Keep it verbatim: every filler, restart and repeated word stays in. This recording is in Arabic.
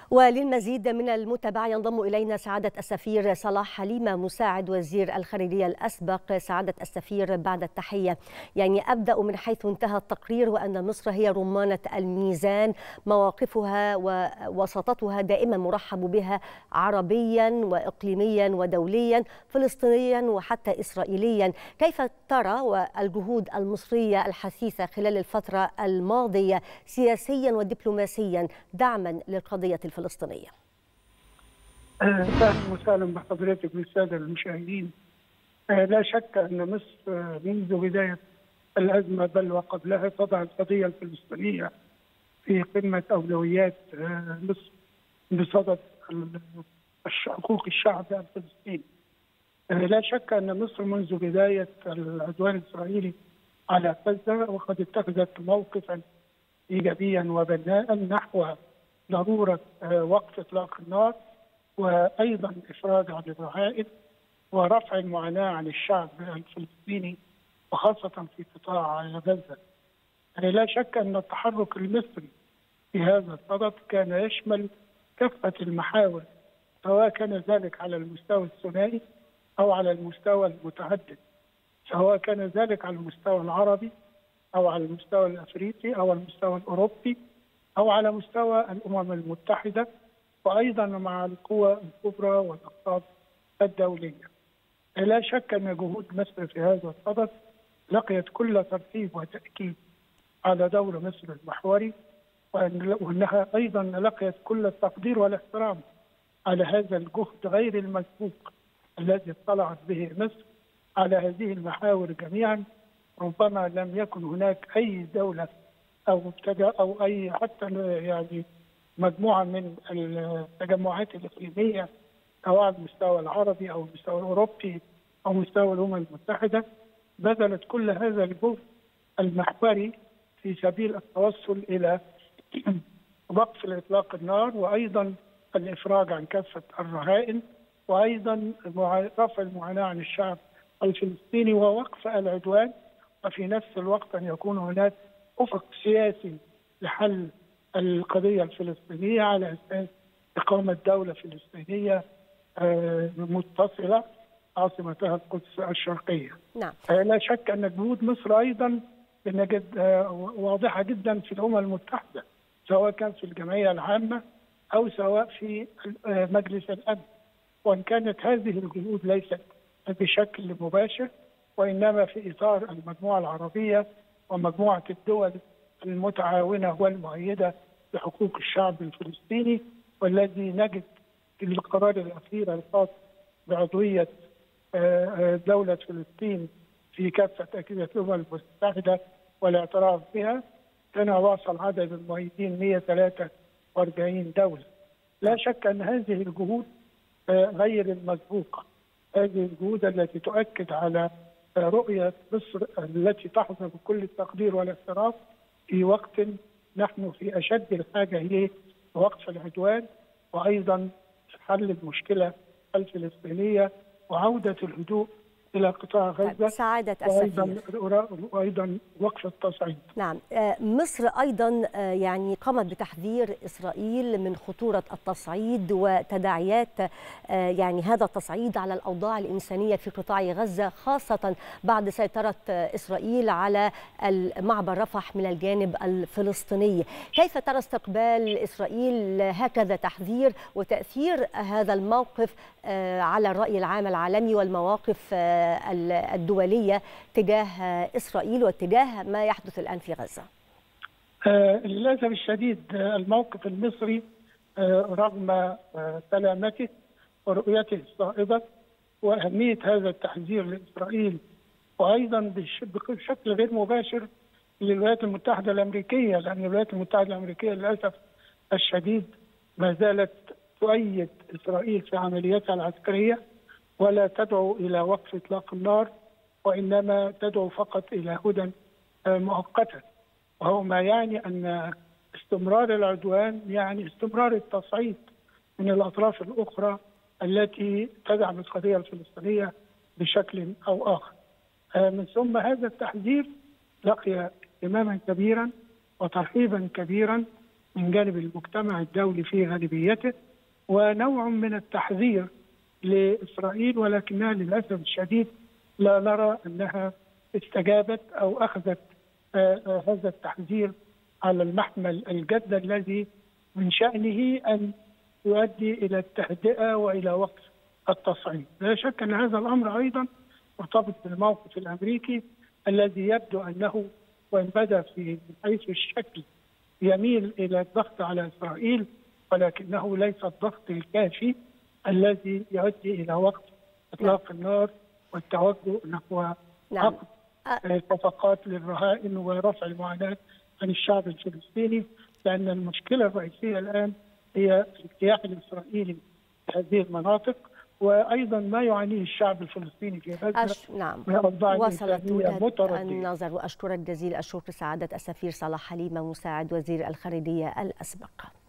وللمزيد من المتابعة ينضم إلينا سعادة السفير صلاح حليمة مساعد وزير الخارجية الأسبق. سعادة السفير، بعد التحية، يعني أبدأ من حيث انتهى التقرير، وأن مصر هي رمانة الميزان، مواقفها ووساطتها دائما مرحب بها عربيا وإقليميا ودوليا، فلسطينيا وحتى إسرائيليا. كيف ترى والجهود المصرية الحثيثة خلال الفترة الماضية سياسيا ودبلوماسيا دعما للقضية الفلسطينية؟ اهلا وسهلا بحضرتك والساده المشاهدين. لا شك ان مصر منذ بدايه الازمه بل وقبلها تضع القضيه الفلسطينيه في قمه اولويات مصر بصدد حقوق الشعب الفلسطيني. لا شك ان مصر منذ بدايه العدوان الاسرائيلي على غزه وقد اتخذت موقفا ايجابيا وبناء نحو ضروره وقف اطلاق النار، وايضا افراج عن الرهائن ورفع المعاناه عن الشعب الفلسطيني وخاصه في قطاع غزه. لا شك ان التحرك المصري في هذا الصدد كان يشمل كافه المحاور، سواء كان ذلك على المستوى الثنائي او على المستوى المتعدد، سواء كان ذلك على المستوى العربي او على المستوى الافريقي او على المستوى الاوروبي او على مستوى الامم المتحده، وايضا مع القوى الكبرى والاقطاب الدوليه. لا شك ان جهود مصر في هذا الصدد لقيت كل ترتيب وتاكيد على دور مصر المحوري، وانها ايضا لقيت كل التقدير والاحترام على هذا الجهد غير المسبوق الذي اطلعت به مصر على هذه المحاور جميعا. ربما لم يكن هناك اي دوله او مبتدأ او اي حتى يعني مجموعه من التجمعات الاقليميه سواء على المستوى العربي او المستوى الاوروبي او مستوى الامم المتحده بذلت كل هذا الجهد المحوري في سبيل التوصل الى وقف اطلاق النار، وايضا الافراج عن كافه الرهائن، وايضا رفع المعاناه عن الشعب الفلسطيني ووقف العدوان، وفي نفس الوقت ان يكون هناك افق سياسي لحل القضيه الفلسطينيه على اساس اقامه دوله فلسطينيه متصله عاصمتها القدس الشرقيه. نعم. لا شك ان جهود مصر ايضا نجد واضحه جدا في الامم المتحده، سواء كان في الجمعيه العامه او سواء في مجلس الامن، وان كانت هذه الجهود ليست بشكل مباشر وانما في اطار المجموعه العربيه ومجموعه الدول المتعاونه والمؤيده لحقوق الشعب الفلسطيني، والذي نجد في القرار الاخير الخاص بعضويه دوله فلسطين في كافه اجهزه الامم المتحده والاعتراف بها كان واصل عدد المؤيدين مئة وثلاثة وأربعين دوله. لا شك ان هذه الجهود غير المسبوقه، هذه الجهود التي تؤكد على رؤيه مصر التي تحظى بكل التقدير والاحترام في وقت نحن في اشد الحاجه اليه، وقف العدوان وايضا حل المشكله الفلسطينيه وعوده الهدوء الى قطاع غزه. سعادة السفير، وايضا وايضا وقف التصعيد. نعم، مصر ايضا يعني قامت بتحذير اسرائيل من خطوره التصعيد وتداعيات يعني هذا التصعيد على الاوضاع الانسانيه في قطاع غزه، خاصه بعد سيطره اسرائيل على معبر رفح من الجانب الفلسطيني. كيف ترى استقبال اسرائيل هكذا تحذير وتاثير هذا الموقف على الراي العام العالمي والمواقف الدولية تجاه إسرائيل واتجاه ما يحدث الآن في غزة؟ آه للأسف الشديد الموقف المصري آه رغم آه سلامته ورؤيته الصائبة وأهمية هذا التحذير لإسرائيل، وأيضا بشكل غير مباشر للولايات المتحدة الأمريكية، لأن الولايات المتحدة الأمريكية للأسف الشديد ما زالت تؤيد إسرائيل في عملياتها العسكرية ولا تدعو إلى وقف إطلاق النار، وإنما تدعو فقط إلى هدى مؤقتا، وهو ما يعني أن استمرار العدوان يعني استمرار التصعيد من الأطراف الأخرى التي تدعم القضية الفلسطينية بشكل أو آخر. من ثم هذا التحذير لقي اهتماما كبيرا وترحيبا كبيرا من جانب المجتمع الدولي في غالبيته، ونوع من التحذير لإسرائيل، ولكنها للأسف الشديد لا نرى أنها استجابت أو أخذت هذا التحذير على المحمل الجد الذي من شأنه أن يؤدي إلى التهدئة وإلى وقف التصعيد. لا شك أن هذا الأمر أيضا مرتبط بالموقف الأمريكي الذي يبدو أنه وإن بدا في حيث الشكل يميل إلى الضغط على إسرائيل، ولكنه ليس الضغط الكافي الذي يؤدي إلى وقف إطلاق النار والتوجه نحو عقد صفقات للرهائن ورفع المعاناة عن الشعب الفلسطيني، لأن المشكلة الرئيسية الآن هي الاجتياح الإسرائيلي في هذه المناطق، وأيضا ما يعانيه الشعب الفلسطيني في غزة. أش... نعم، وصلت وجهة النظر. وأشكرك جزيل الشكر سعادة السفير صلاح حليمة مساعد وزير الخارجية الأسبق.